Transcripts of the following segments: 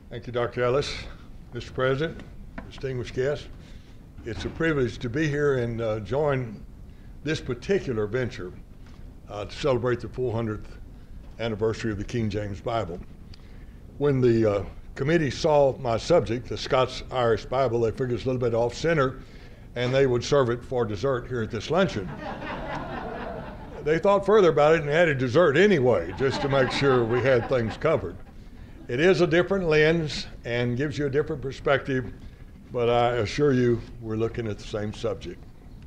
Thank you, Dr. Ellis. Mr. President, distinguished guests, it's a privilege to be here and join this particular venture to celebrate the 400th anniversary of the King James Bible. When the committee saw my subject, the Scots-Irish Bible, they figured it's a little bit off-center, and they would serve it for dessert here at this luncheon. They thought further about it and added dessert anyway, just to make sure we had things covered. It is a different lens and gives you a different perspective, but I assure you we're looking at the same subject.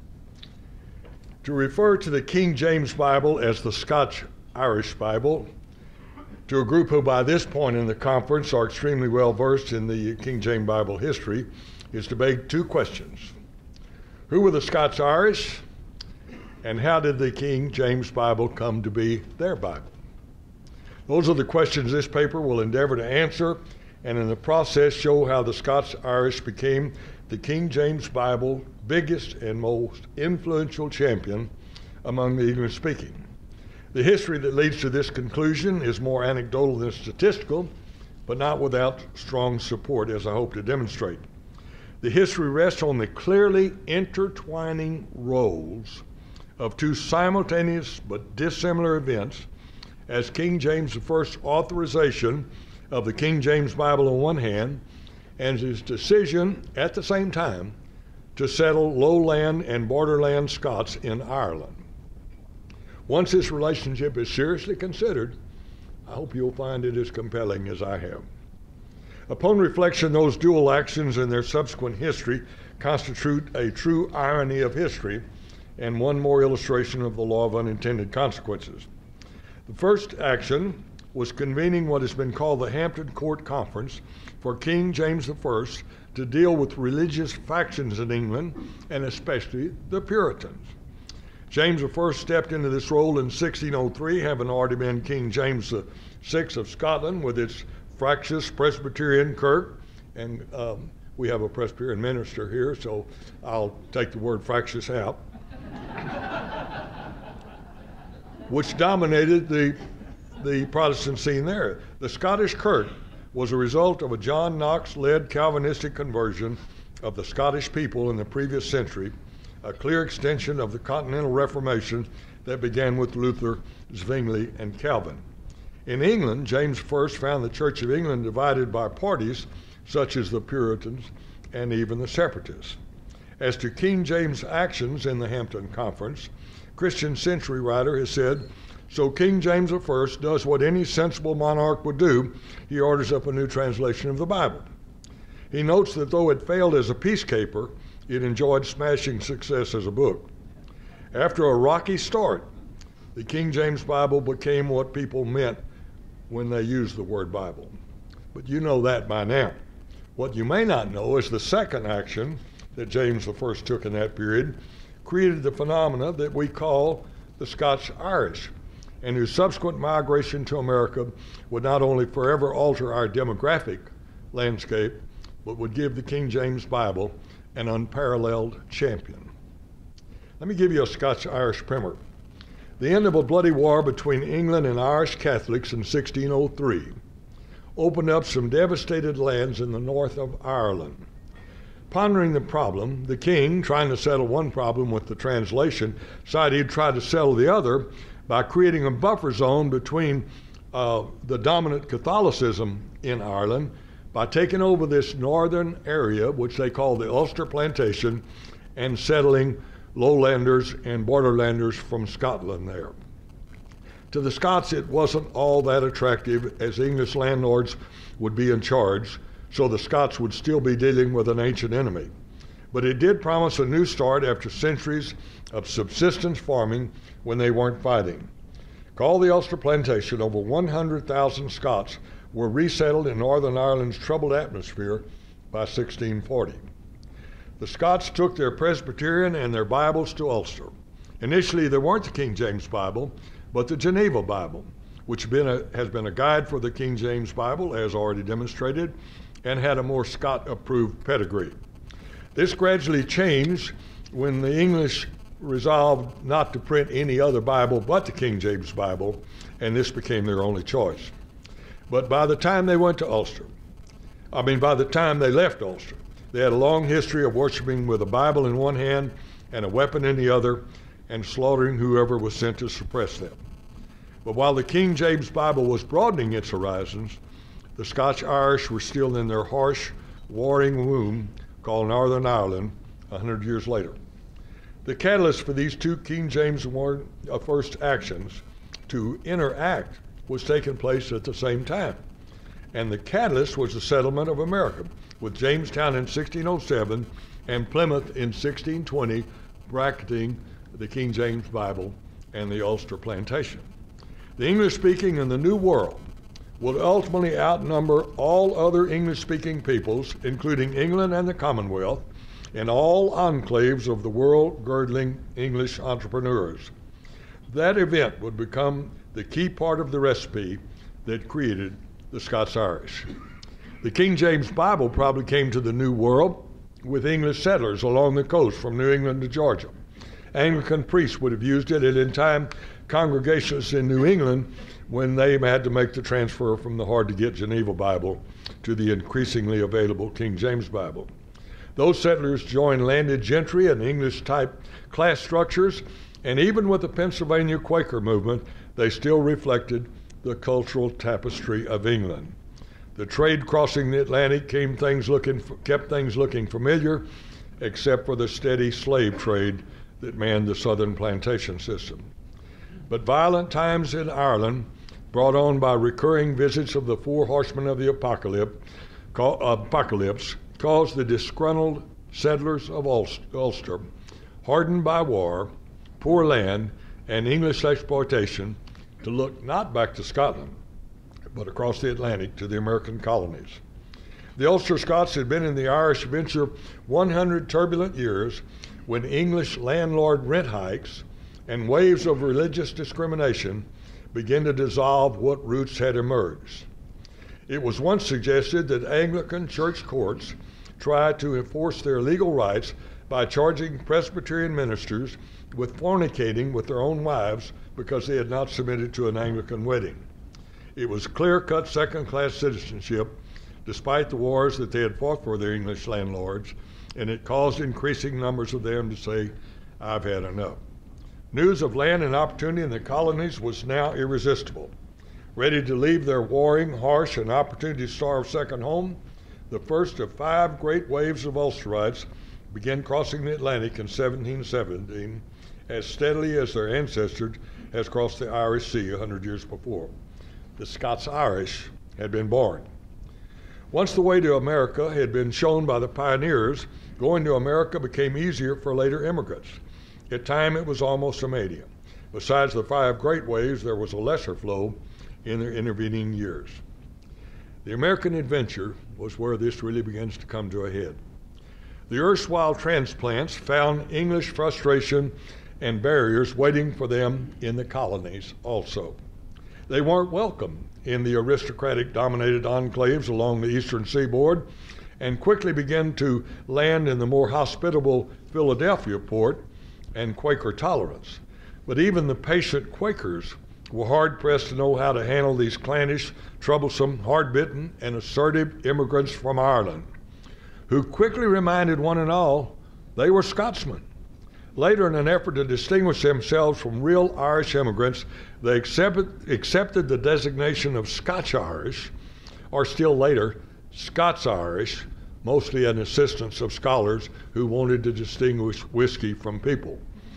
To refer to the King James Bible as the Scots-Irish Bible, to a group who by this point in the conference are extremely well versed in the King James Bible history, is to beg two questions. Who were the Scots-Irish, and how did the King James Bible come to be their Bible? Those are the questions this paper will endeavor to answer, and in the process show how the Scots-Irish became the King James Bible biggest and most influential champion among the English-speaking. The history that leads to this conclusion is more anecdotal than statistical, but not without strong support, as I hope to demonstrate. The history rests on the clearly intertwining roles of two simultaneous but dissimilar events, as King James I's authorization of the King James Bible on one hand, and his decision at the same time to settle lowland and borderland Scots in Ireland. Once this relationship is seriously considered, I hope you'll find it as compelling as I have. Upon reflection, those dual actions and their subsequent history constitute a true irony of history and one more illustration of the law of unintended consequences. The first action was convening what has been called the Hampton Court Conference for King James I to deal with religious factions in England, and especially the Puritans. James I stepped into this role in 1603, having already been King James VI of Scotland with its fractious Presbyterian kirk, and we have a Presbyterian minister here, so I'll take the word fractious out, which dominated the Protestant scene there. The Scottish kirk was a result of a John Knox-led Calvinistic conversion of the Scottish people in the previous century, a clear extension of the Continental Reformation that began with Luther, Zwingli, and Calvin. In England, James I found the Church of England divided by parties such as the Puritans and even the Separatists. As to King James' actions in the Hampton Conference, Christian Century writer has said, "So King James I does what any sensible monarch would do. He orders up a new translation of the Bible." He notes that though it failed as a peacekeeper, it enjoyed smashing success as a book. After a rocky start, the King James Bible became what people meant when they used the word Bible. But you know that by now. What you may not know is the second action that James I took in that period created the phenomena that we call the Scots-Irish, and whose subsequent migration to America would not only forever alter our demographic landscape, but would give the King James Bible an unparalleled champion. Let me give you a Scots-Irish primer. The end of a bloody war between England and Irish Catholics in 1603 opened up some devastated lands in the north of Ireland. Pondering the problem, the king, trying to settle one problem with the translation, decided he'd try to settle the other by creating a buffer zone between the dominant Catholicism in Ireland by taking over this northern area, which they call the Ulster Plantation, and settling lowlanders and borderlanders from Scotland there. To the Scots, it wasn't all that attractive, as English landlords would be in charge, so the Scots would still be dealing with an ancient enemy. But it did promise a new start after centuries of subsistence farming when they weren't fighting. Called the Ulster Plantation, over 100,000 Scots were resettled in Northern Ireland's troubled atmosphere by 1640. The Scots took their Presbyterian and their Bibles to Ulster. Initially, they weren't the King James Bible, but the Geneva Bible, which has been a guide for the King James Bible, as already demonstrated, and had a more Scott-approved pedigree. This gradually changed when the English resolved not to print any other Bible but the King James Bible, and this became their only choice. But by the time they went to Ulster, by the time they left Ulster. They had a long history of worshiping with a Bible in one hand and a weapon in the other, and slaughtering whoever was sent to suppress them. But while the King James Bible was broadening its horizons, the Scots-Irish were still in their harsh, warring womb called Northern Ireland 100 years later. The catalyst for these two King James first actions to interact was taking place at the same time. And the catalyst was the settlement of America, with Jamestown in 1607 and Plymouth in 1620 bracketing the King James Bible and the Ulster plantation. The English-speaking in the New World would ultimately outnumber all other English-speaking peoples, including England and the Commonwealth, and all enclaves of the world-girdling English entrepreneurs. That event would become the key part of the recipe that created the Scots-Irish. The King James Bible probably came to the New World with English settlers along the coast from New England to Georgia. Anglican priests would have used it, and in time, congregations in New England, when they had to make the transfer from the hard-to-get Geneva Bible to the increasingly available King James Bible. Those settlers joined landed gentry and English-type class structures, and even with the Pennsylvania Quaker movement, they still reflected the cultural tapestry of England. The trade crossing the Atlantic kept things looking familiar, except for the steady slave trade that manned the southern plantation system. But violent times in Ireland, brought on by recurring visits of the four horsemen of the apocalypse, caused the disgruntled settlers of Ulster, hardened by war, poor land, and English exploitation, to look not back to Scotland, but across the Atlantic to the American colonies. The Ulster Scots had been in the Irish venture 100 turbulent years when English landlord rent hikes and waves of religious discrimination began to dissolve what roots had emerged. It was once suggested that Anglican church courts tried to enforce their legal rights by charging Presbyterian ministers with fornicating with their own wives because they had not submitted to an Anglican wedding. It was clear-cut second-class citizenship, despite the wars that they had fought for their English landlords, and it caused increasing numbers of them to say, "I've had enough." News of land and opportunity in the colonies was now irresistible. Ready to leave their warring, harsh, and opportunity-starved second home, the first of 5 great waves of Ulsterites began crossing the Atlantic in 1717 as steadily as their ancestors had crossed the Irish Sea 100 years before. The Scots-Irish had been born. Once the way to America had been shown by the pioneers, going to America became easier for later immigrants. At times it was almost a mania. Besides the 5 great waves, there was a lesser flow in the intervening years. The American adventure was where this really begins to come to a head. The erstwhile transplants found English frustration and barriers waiting for them in the colonies also. They weren't welcome in the aristocratic-dominated enclaves along the eastern seaboard and quickly began to land in the more hospitable Philadelphia port and Quaker tolerance. But even the patient Quakers were hard-pressed to know how to handle these clannish, troublesome, hard-bitten, and assertive immigrants from Ireland, who quickly reminded one and all they were Scotsmen. Later, in an effort to distinguish themselves from real Irish immigrants, they accepted the designation of Scotch-Irish, or still later, Scots-Irish, mostly an assistance of scholars who wanted to distinguish whiskey from people.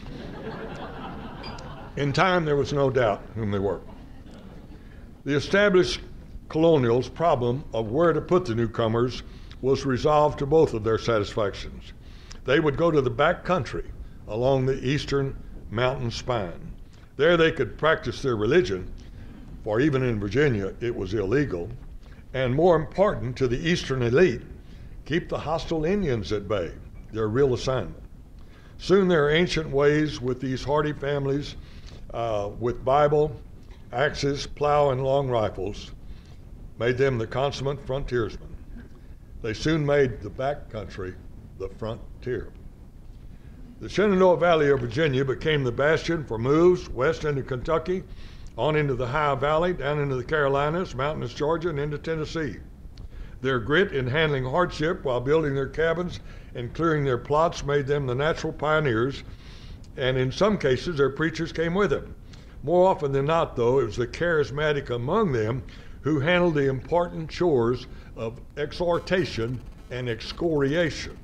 In time, there was no doubt whom they were. The established colonials' problem of where to put the newcomers was resolved to both of their satisfactions. They would go to the back country along the eastern mountain spine. There they could practice their religion, for even in Virginia it was illegal, and more important to the eastern elite, keep the hostile Indians at bay, their real assignment. Soon their ancient ways with these hardy families, with Bible, axes, plow, and long rifles, made them the consummate frontiersmen. They soon made the back country the frontier. The Shenandoah Valley of Virginia became the bastion for moves west into Kentucky, on into the Ohio Valley, down into the Carolinas, mountainous Georgia, and into Tennessee. Their grit in handling hardship while building their cabins and clearing their plots made them the natural pioneers, and in some cases their preachers came with them. More often than not, though, it was the charismatic among them who handled the important chores of exhortation and excoriation.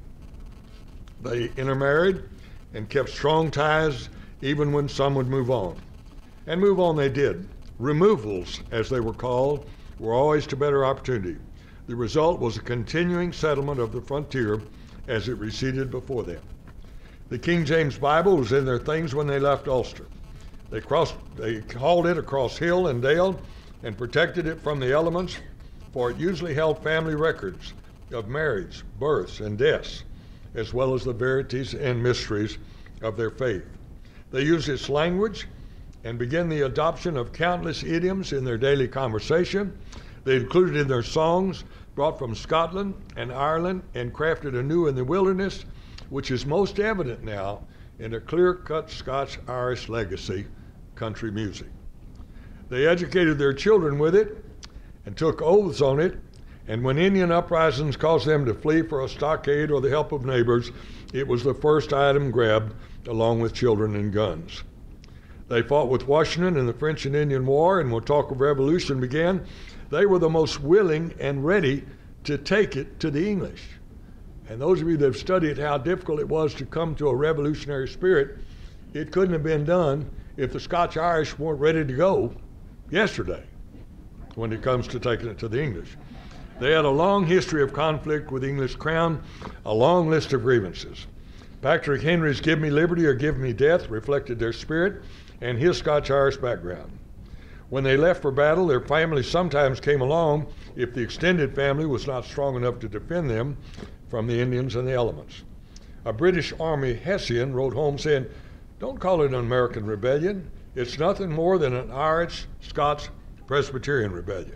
They intermarried and kept strong ties even when some would move on. And move on they did. Removals, as they were called, were always to better opportunity. The result was a continuing settlement of the frontier as it receded before them. The King James Bible was in their things when they left Ulster. They hauled it across hill and dale and protected it from the elements, for it usually held family records of marriage, births, and deaths, as well as the verities and mysteries of their faith. They used its language and began the adoption of countless idioms in their daily conversation. They included in their songs brought from Scotland and Ireland and crafted anew in the wilderness, which is most evident now in a clear-cut Scots-Irish legacy, country music. They educated their children with it and took oaths on it, and when Indian uprisings caused them to flee for a stockade or the help of neighbors, it was the first item grabbed along with children and guns. They fought with Washington in the French and Indian War, and when talk of revolution began, they were the most willing and ready to take it to the English. And those of you that have studied how difficult it was to come to a revolutionary spirit, it couldn't have been done if the Scotch-Irish weren't ready to go yesterday when it comes to taking it to the English. They had a long history of conflict with the English crown, a long list of grievances. Patrick Henry's "Give me liberty or give me death" reflected their spirit and his Scotch-Irish background. When they left for battle, their families sometimes came along if the extended family was not strong enough to defend them from the Indians and the elements. A British Army Hessian wrote home saying, "Don't call it an American rebellion. It's nothing more than an Irish, Scots, Presbyterian rebellion."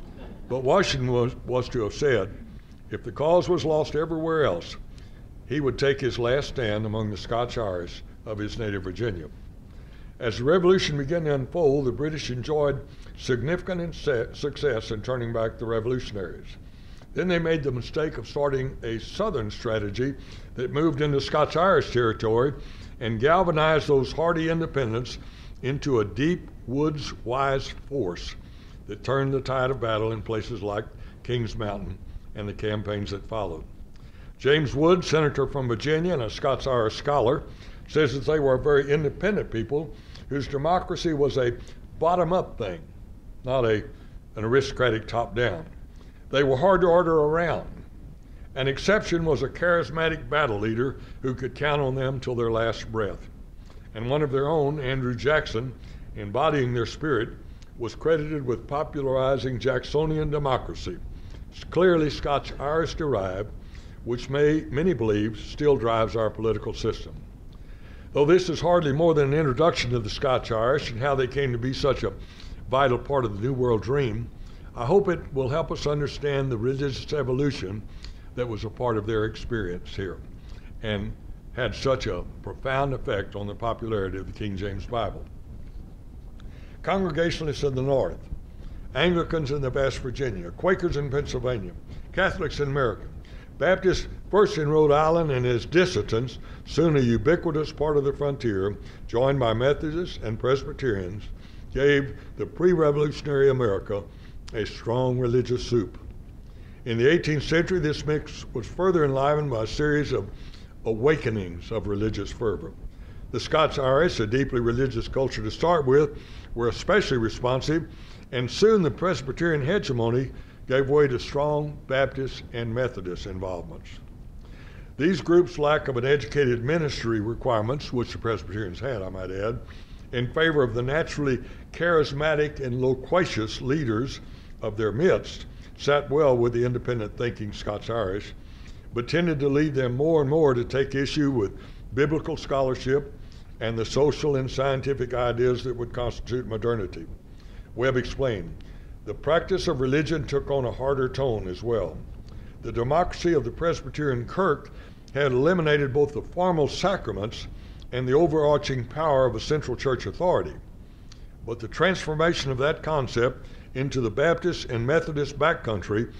But Washington was to have said, if the cause was lost everywhere else, he would take his last stand among the Scotch-Irish of his native Virginia. As the Revolution began to unfold, the British enjoyed significant success in turning back the revolutionaries. Then they made the mistake of starting a Southern strategy that moved into Scots-Irish territory and galvanized those hardy independents into a deep, woods-wise force that turned the tide of battle in places like Kings Mountain and the campaigns that followed. James Wood, senator from Virginia and a Scots-Irish scholar, says that they were a very independent people whose democracy was a bottom-up thing, not an aristocratic top-down. They were hard to order around. An exception was a charismatic battle leader who could count on them till their last breath. And one of their own, Andrew Jackson, embodying their spirit, was credited with popularizing Jacksonian democracy, clearly Scotch-Irish derived, which many believe still drives our political system. Though this is hardly more than an introduction to the Scotch-Irish and how they came to be such a vital part of the New World dream, I hope it will help us understand the religious evolution that was a part of their experience here and had such a profound effect on the popularity of the King James Bible. Congregationalists in the North, Anglicans in the West Virginia, Quakers in Pennsylvania, Catholics in America, Baptists first in Rhode Island and as dissidents, soon a ubiquitous part of the frontier, joined by Methodists and Presbyterians, gave the pre-revolutionary America a strong religious soup. In the 18th century, this mix was further enlivened by a series of awakenings of religious fervor. The Scots-Irish, a deeply religious culture to start with, were especially responsive, and soon the Presbyterian hegemony gave way to strong Baptist and Methodist involvements. These groups' lack of an educated ministry requirements, which the Presbyterians had, I might add, in favor of the naturally charismatic and loquacious leaders of their midst, sat well with the independent thinking Scots-Irish, but tended to lead them more and more to take issue with biblical scholarship and the social and scientific ideas that would constitute modernity. Webb explained, the practice of religion took on a harder tone as well. The democracy of the Presbyterian Kirk had eliminated both the formal sacraments and the overarching power of a central church authority. But the transformation of that concept into the Baptist and Methodist backcountry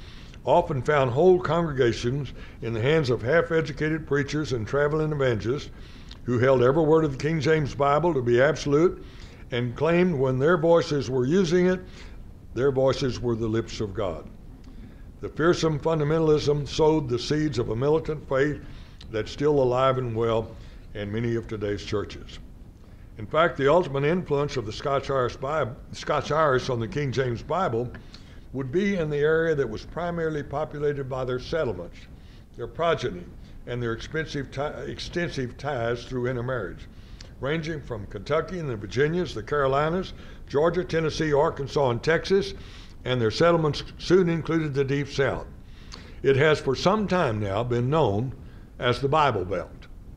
often found whole congregations in the hands of half-educated preachers and traveling evangelists who held every word of the King James Bible to be absolute and claimed when their voices were using it, their voices were the lips of God. The fearsome fundamentalism sowed the seeds of a militant faith that's still alive and well in many of today's churches. In fact, the ultimate influence of the Scots-Irish on the King James Bible would be in the area that was primarily populated by their settlements, their progeny, and their extensive ties through intermarriage, ranging from Kentucky and the Virginias, the Carolinas, Georgia, Tennessee, Arkansas, and Texas, and their settlements soon included the Deep South. It has for some time now been known as the Bible Belt.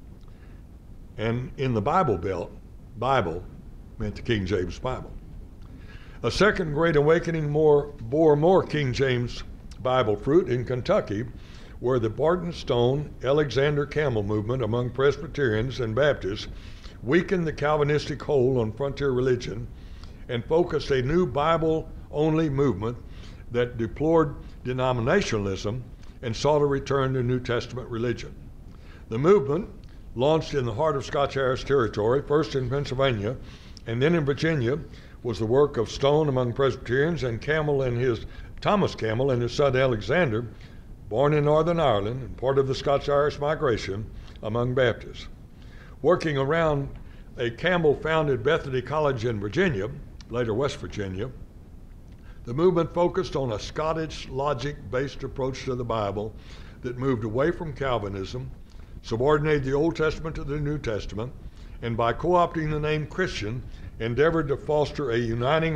And in the Bible Belt, Bible meant the King James Bible. A second Great Awakening bore more King James Bible fruit in Kentucky, where the Barton Stone, Alexander Campbell movement among Presbyterians and Baptists weakened the Calvinistic hold on frontier religion and focused a new Bible-only movement that deplored denominationalism and sought a return to New Testament religion. The movement, launched in the heart of Scots-Irish territory, first in Pennsylvania and then in Virginia, was the work of Stone among Presbyterians and Thomas Campbell and his son Alexander, born in Northern Ireland and part of the Scots-Irish migration, among Baptists. Working around a Campbell-founded Bethany College in Virginia, later West Virginia, the movement focused on a Scottish logic-based approach to the Bible that moved away from Calvinism, subordinated the Old Testament to the New Testament, and by co-opting the name Christian, endeavored to foster a uniting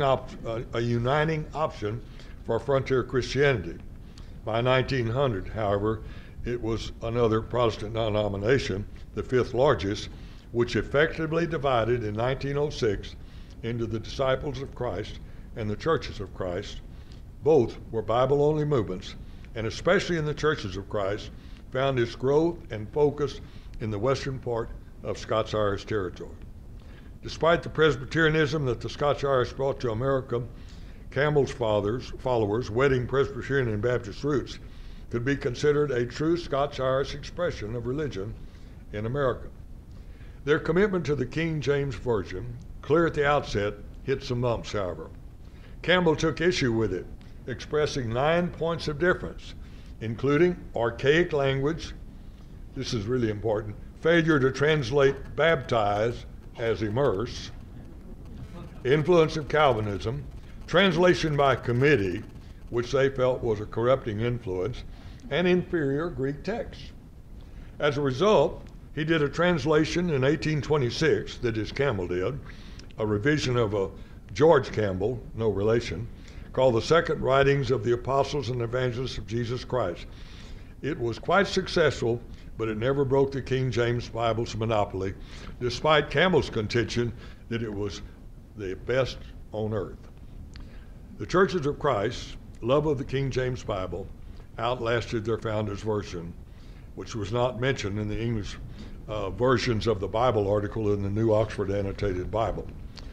option for frontier Christianity. By 1900, however, it was another Protestant denomination, the fifth largest, which effectively divided in 1906 into the Disciples of Christ and the Churches of Christ. Both were Bible-only movements, and especially in the Churches of Christ, found its growth and focus in the western part of Scots-Irish territory. Despite the Presbyterianism that the Scots-Irish brought to America, Campbell's followers, wedding Presbyterian and Baptist roots, could be considered a true Scots-Irish expression of religion in America. Their commitment to the King James Version, clear at the outset, hit some bumps, however. Campbell took issue with it, expressing 9 points of difference, including archaic language, this is really important, failure to translate baptize as immerse, influence of Calvinism, translation by committee, which they felt was a corrupting influence, and inferior Greek texts. As a result, he did a translation in 1826, that is, Campbell did, a revision of George Campbell, no relation, called The Second Writings of the Apostles and Evangelists of Jesus Christ. It was quite successful, but it never broke the King James Bible's monopoly, despite Campbell's contention that it was the best on earth. The Churches of Christ, love of the King James Bible, outlasted their founder's version, which was not mentioned in the English versions of the Bible article in the New Oxford Annotated Bible.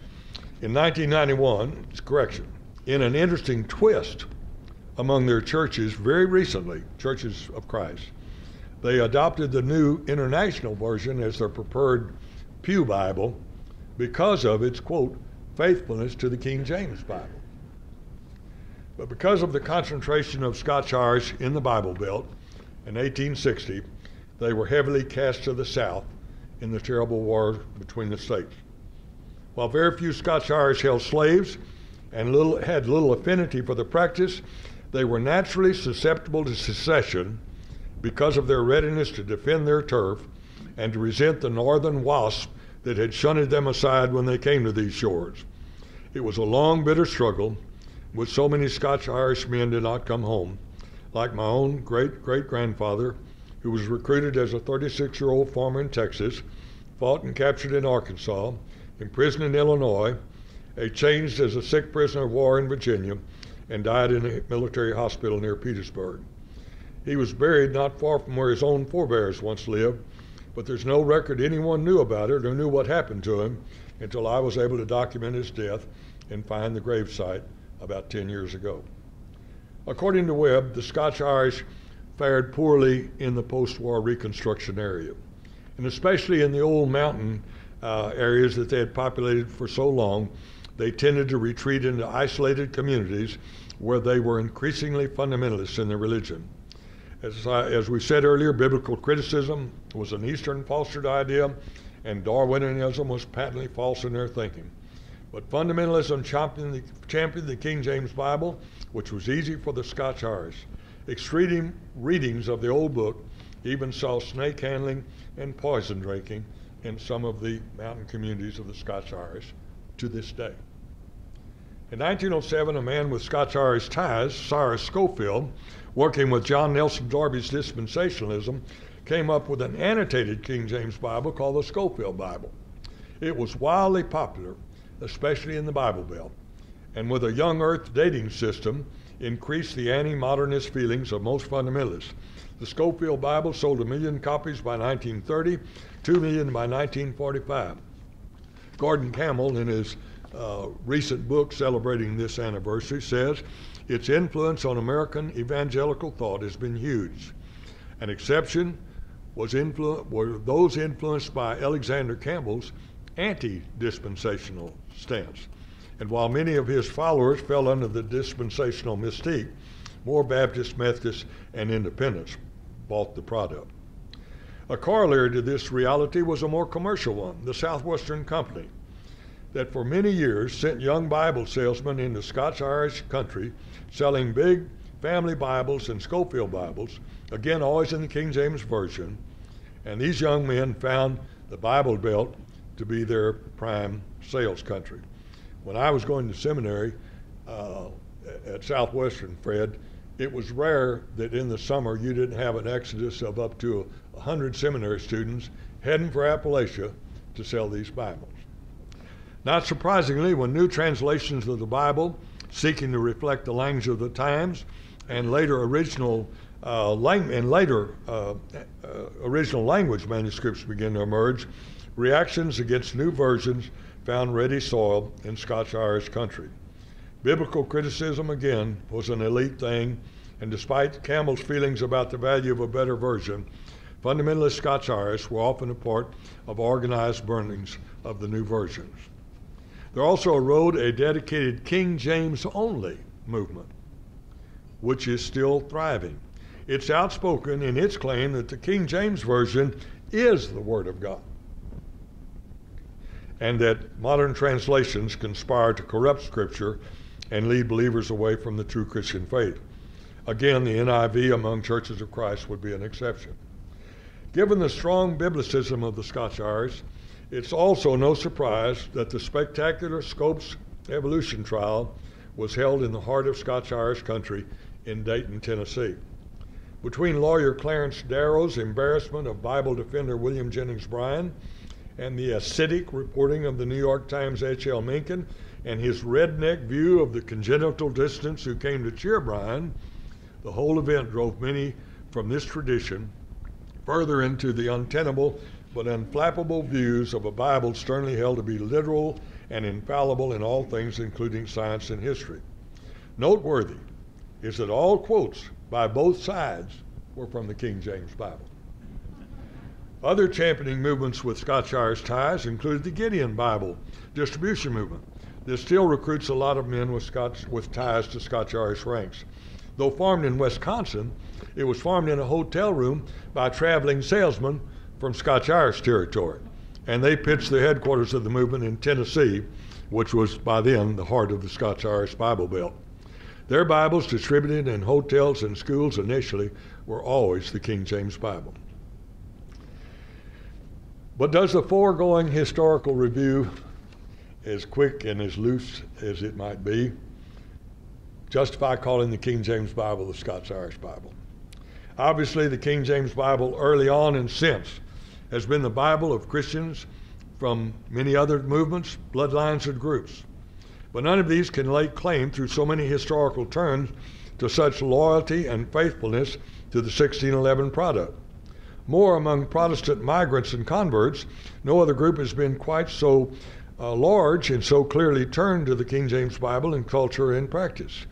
In 1991, in an interesting twist among their churches very recently, Churches of Christ, they adopted the New International Version as their preferred pew Bible because of its, quote, faithfulness to the King James Bible. But because of the concentration of Scots-Irish in the Bible Belt in 1860, they were heavily cast to the south in the terrible war between the states. While very few Scots-Irish held slaves and had little affinity for the practice, they were naturally susceptible to secession because of their readiness to defend their turf and to resent the northern wasp that had shunted them aside when they came to these shores. It was a long, bitter struggle, which so many Scotch-Irish men did not come home, like my own great-great-grandfather, who was recruited as a 36-year-old farmer in Texas, fought and captured in Arkansas, imprisoned in Illinois, changed as a sick prisoner of war in Virginia, and died in a military hospital near Petersburg. He was buried not far from where his own forebears once lived, but there's no record anyone knew about it or knew what happened to him until I was able to document his death and find the gravesite about 10 years ago. According to Webb, the Scots-Irish fared poorly in the post-war Reconstruction area, and especially in the old mountain areas that they had populated for so long, they tended to retreat into isolated communities where they were increasingly fundamentalist in their religion. As we said earlier, biblical criticism was an Eastern fostered idea, and Darwinianism was patently false in their thinking. But fundamentalism championed the King James Bible, which was easy for the Scots-Irish. Extreme readings of the Old Book even saw snake handling and poison drinking in some of the mountain communities of the Scots-Irish to this day. In 1907, a man with Scots-Irish ties, Cyrus Scofield, working with John Nelson Darby's dispensationalism, came up with an annotated King James Bible called the Scofield Bible. It was wildly popular, especially in the Bible Belt, and with a young earth dating system, increased the anti-modernist feelings of most fundamentalists. The Scofield Bible sold 1 million copies by 1930, 2 million by 1945. Gordon Campbell, in his recent book celebrating this anniversary, says, its influence on American evangelical thought has been huge. An exception were those influenced by Alexander Campbell's anti-dispensational stance. And while many of his followers fell under the dispensational mystique, more Baptists, Methodists, and Independents bought the product. A corollary to this reality was a more commercial one, the Southwestern Company, that for many years sent young Bible salesmen into Scots-Irish country selling big family Bibles and Scofield Bibles, again always in the King James Version, and these young men found the Bible Belt to be their prime sales country. When I was going to seminary at Southwestern, Fred, it was rare that in the summer you didn't have an exodus of up to 100 seminary students heading for Appalachia to sell these Bibles. Not surprisingly, when new translations of the Bible, seeking to reflect the language of the times, and later original language manuscripts began to emerge, reactions against new versions found ready soil in Scots-Irish country. Biblical criticism, again, was an elite thing, and despite Campbell's feelings about the value of a better version, fundamentalist Scots-Irish were often a part of organized burnings of the new versions. There also arose a dedicated King James only movement, which is still thriving. It's outspoken in its claim that the King James Version is the Word of God, and that modern translations conspire to corrupt Scripture and lead believers away from the true Christian faith. Again, the NIV among churches of Christ would be an exception. Given the strong biblicism of the Scots-Irish, it's also no surprise that the spectacular Scopes evolution trial was held in the heart of Scots-Irish country in Dayton, Tennessee. Between lawyer Clarence Darrow's embarrassment of Bible defender William Jennings Bryan and the acidic reporting of the New York Times' H.L. Mencken and his redneck view of the congenital dissidents who came to cheer Bryan, the whole event drove many from this tradition further into the untenable but unflappable views of a Bible sternly held to be literal and infallible in all things, including science and history. Noteworthy is that all quotes by both sides were from the King James Bible. Other championing movements with Scots-Irish ties included the Gideon Bible distribution movement. This still recruits a lot of men with ties to Scotch-Irish ranks. Though farmed in Wisconsin, it was farmed in a hotel room by traveling salesmen from Scotch-Irish territory. And they pitched the headquarters of the movement in Tennessee, which was by then the heart of the Scots-Irish Bible Belt. Their Bibles distributed in hotels and schools initially were always the King James Bible. But does the foregoing historical review, as quick and as loose as it might be, justify calling the King James Bible the Scots-Irish Bible? Obviously, the King James Bible early on and since has been the Bible of Christians from many other movements, bloodlines, and groups. But none of these can lay claim through so many historical turns to such loyalty and faithfulness to the 1611 product. More among Protestant migrants and converts, no other group has been quite so large and so clearly turned to the King James Bible in culture and practice.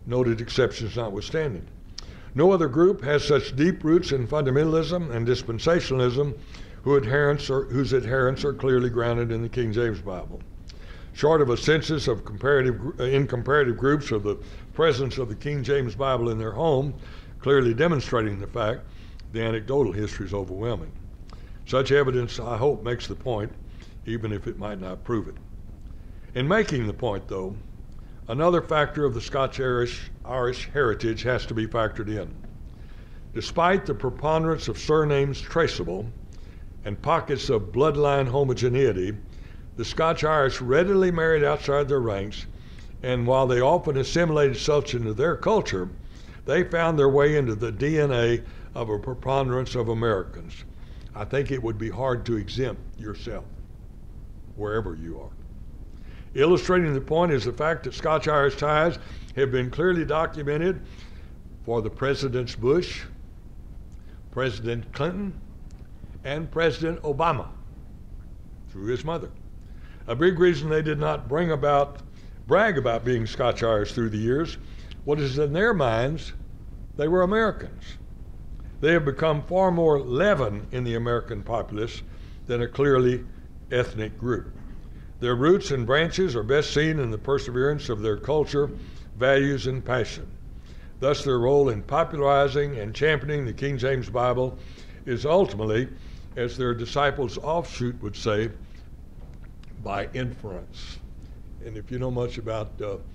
noted exceptions notwithstanding. No other group has such deep roots in fundamentalism and dispensationalism whose adherents are clearly grounded in the King James Bible. Short of a census of comparative groups of the presence of the King James Bible in their home, clearly demonstrating the fact, the anecdotal history is overwhelming. Such evidence, I hope, makes the point, even if it might not prove it. In making the point, though, another factor of the Scots-Irish heritage has to be factored in. Despite the preponderance of surnames traceable and pockets of bloodline homogeneity, the Scotch-Irish readily married outside their ranks, and while they often assimilated such into their culture, they found their way into the DNA of a preponderance of Americans. I think it would be hard to exempt yourself, wherever you are. Illustrating the point is the fact that Scotch-Irish ties have been clearly documented for the Presidents Bush, President Clinton, and President Obama through his mother. A big reason they did not brag about being Scotch-Irish through the years was in their minds, they were Americans. They have become far more leaven in the American populace than a clearly ethnic group. Their roots and branches are best seen in the perseverance of their culture, values, and passion. Thus, their role in popularizing and championing the King James Bible is ultimately, as their disciples' offshoot would say, by inference. And if you know much about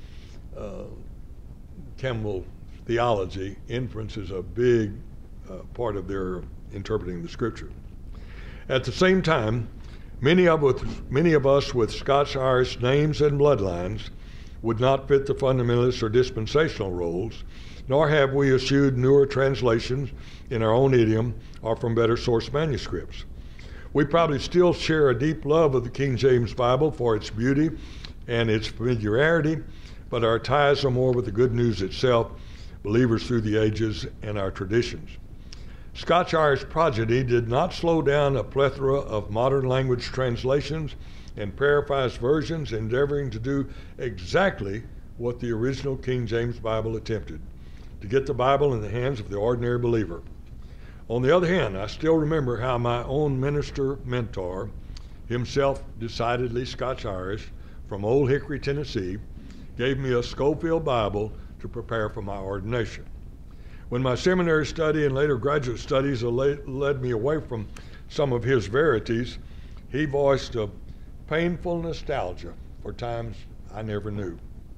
Campbell theology, inference is a big part of their interpreting the Scripture. At the same time, many of us with Scots-Irish names and bloodlines would not fit the fundamentalist or dispensational roles, nor have we eschewed newer translations in our own idiom or from better source manuscripts. We probably still share a deep love of the King James Bible for its beauty and its familiarity, but our ties are more with the good news itself, believers through the ages, and our traditions. Scotch-Irish progeny did not slow down a plethora of modern language translations and paraphrased versions endeavoring to do exactly what the original King James Bible attempted, to get the Bible in the hands of the ordinary believer. On the other hand, I still remember how my own minister mentor, himself decidedly Scotch-Irish, from Old Hickory, Tennessee, gave me a Schofield Bible to prepare for my ordination. When my seminary study and later graduate studies led me away from some of his verities, he voiced a painful nostalgia for times I never knew.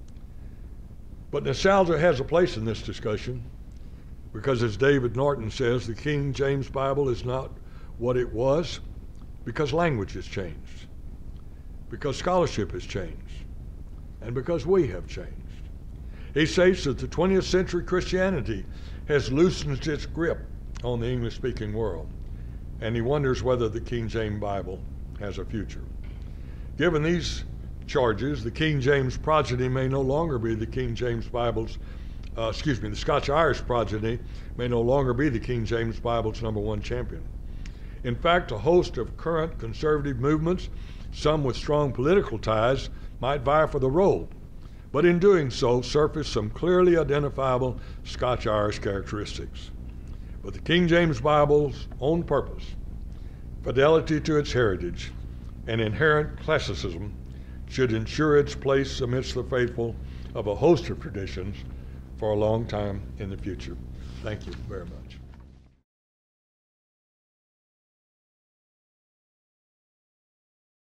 But nostalgia has a place in this discussion, because as David Norton says, the King James Bible is not what it was because language has changed, because scholarship has changed, and because we have changed. He states that the 20th century Christianity has loosened its grip on the English-speaking world, and he wonders whether the King James Bible has a future. Given these charges, the King James progeny may no longer be the King James Bible's the Scotch-Irish progeny may no longer be the King James Bible's #1 champion. In fact, a host of current conservative movements, some with strong political ties, might vie for the role, but in doing so, surface some clearly identifiable Scotch-Irish characteristics. But the King James Bible's own purpose, fidelity to its heritage, and inherent classicism should ensure its place amidst the faithful of a host of traditions for a long time in the future. Thank you very much.